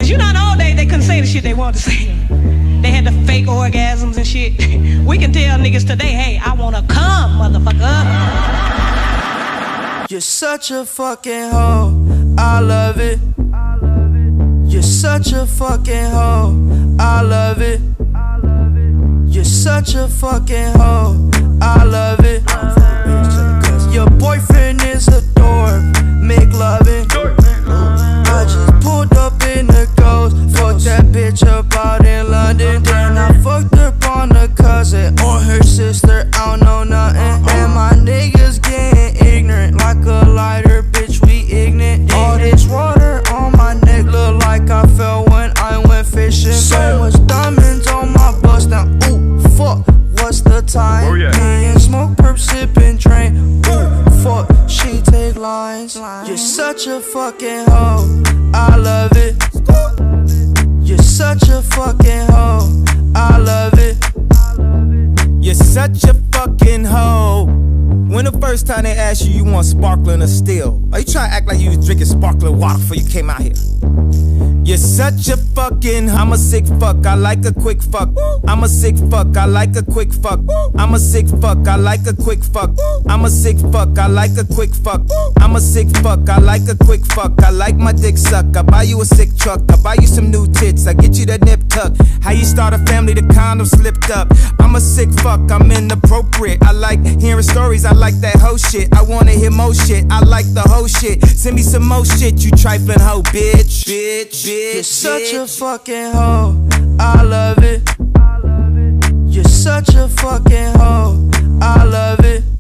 You know, in the old days, they couldn't say the shit they wanted to say. They had the fake orgasms and shit. We can tell niggas today, hey, I wanna come, motherfucker. You're such a fucking hoe, I love it. You're such a fucking hoe, I love it. You're such a fucking hoe, I love it. Your boyfriend is a dork, make loving. I just pulled up in the Ghost, fucked that bitch up out in London. Then I fucked up on her cousin or her sister, I don't know nothing. And my niggas getting ignorant like a lighter, bitch, we ignorant. All this water on my neck look like I fell when I went fishing. So much diamonds on my bust now, ooh, fuck, what's the time? Me and smoke, perp, sippin', drain, ooh, fuck, she take lines. You're such a fucking hoe, I love it. You're such a fucking hoe, I love it. You're such a fucking hoe. When the first time they asked you want sparkling or still? Are you trying to act like you was drinking sparkling water before you came out here? You're such a fucking, I'm a sick fuck, I like a quick fuck. I'm a sick fuck, I like a quick fuck. I'm a sick fuck, I like a quick fuck. I'm a sick fuck, I like a quick fuck. I'm a sick fuck, I like a quick fuck. I like my dick suck, I buy you a sick truck. I buy you some new tits, I get you that nip tuck. How you start a family, the condom slipped up. I'm a sick fuck, I'm inappropriate. I like hearing stories, I like that hoe shit. I wanna hear more shit, I like the whole shit. Send me some more shit, you trifling hoe, bitch. You're such a fucking hoe, I love it. You're such a fucking hoe, I love it.